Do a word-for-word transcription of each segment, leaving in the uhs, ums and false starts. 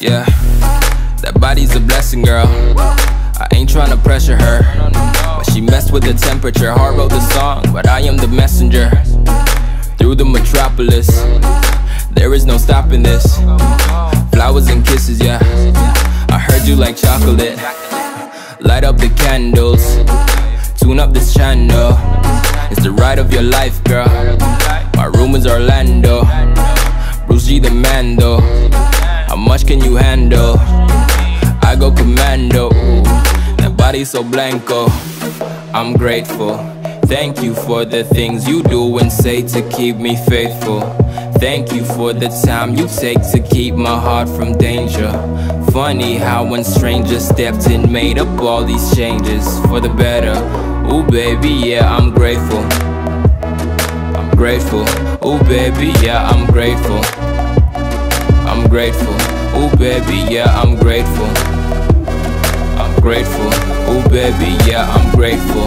Yeah, that body's a blessing, girl. I ain't tryna pressure her, but she messed with the temperature. Heart wrote the song, but I am the messenger. Through the metropolis, there is no stopping this. Flowers and kisses, yeah. I heard you like chocolate. Light up the candles, tune up this channel. It's the ride of your life, girl. My room is Orlando, Bruce G the Mando. How much can you handle? I go commando. That body so blanco. I'm grateful. Thank you for the things you do and say to keep me faithful. Thank you for the time you take to keep my heart from danger. Funny how when strangers stepped in, made up all these changes for the better. Ooh baby, yeah, I'm grateful. I'm grateful. Ooh baby, yeah, I'm grateful. I'm grateful. Ooh baby, yeah, I'm grateful. I'm grateful. Ooh baby, yeah, I'm grateful.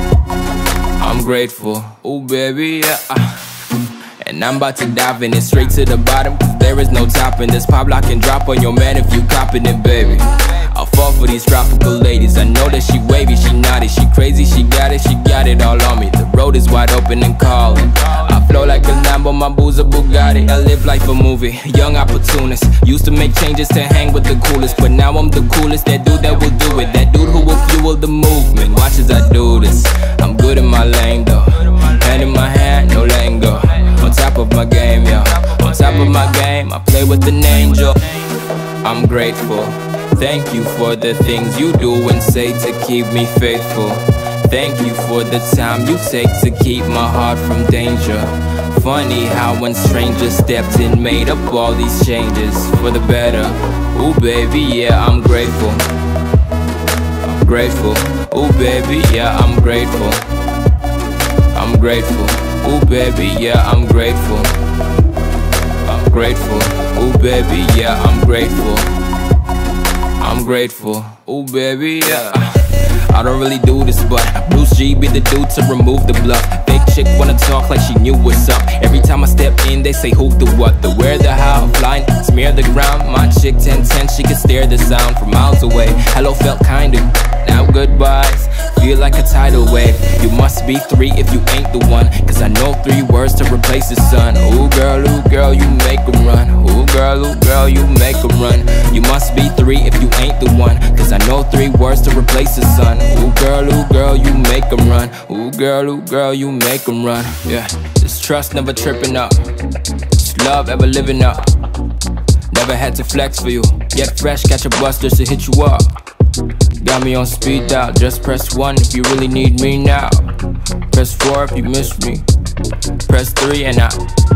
I'm grateful. Ooh baby, yeah. And I'm about to dive in it straight to the bottom, cause there is no topping this. Pop lock and drop on your man if you copping it, baby. I'll fall for these tropical ladies. I know that she wavy, she naughty, she crazy, she got it, she got it all on me. The road is wide open and calling. I flow like a Lambo, my boo's a Bugatti. I live like a movie, young opportunist. Used to make changes to hang with the coolest, but now I'm the coolest. That dude that will do it, that dude who will fuel the movement. Watch as I do this. I'm good in my lane though. Hand in my hand, no letting go. On top of my game, yo. On top of my game, I play with an angel. I'm grateful. Thank you for the things you do and say to keep me faithful. Thank you for the time you take to keep my heart from danger. Funny how when strangers stepped in, made up all these changes for the better. Ooh baby, yeah, I'm grateful. I'm grateful. Ooh baby, yeah, I'm grateful. I'm grateful. Ooh baby, yeah, I'm grateful. I'm grateful. Ooh baby, yeah, I'm grateful. I'm grateful. Ooh baby, yeah. I don't really do this, but Bruce G be the dude to remove the bluff. Fake chick wanna talk like she knew what's up. Every time I step in, they say who, the what, the where, the how. Flying, smear the ground. My chick ten ten, she can stare the sound from miles away. Hello felt kinda, now goodbyes feel like a tidal wave. You must be three if you ain't the one, cause I know three words to replace the sun. Ooh girl, ooh girl, you make 'em run. Ooh girl, ooh girl, you make 'em run. You must be three if you ain't the one, cause I know three words to replace the sun. Ooh girl, ooh girl, you make 'em run. Ooh girl, ooh girl, you make 'em run. Yeah, this trust never tripping up, this love ever living up. Never had to flex for you. Get fresh, catch a bus just to hit you up. Got me on speed dial, just press one if you really need me now. Press four if you miss me. Press three and I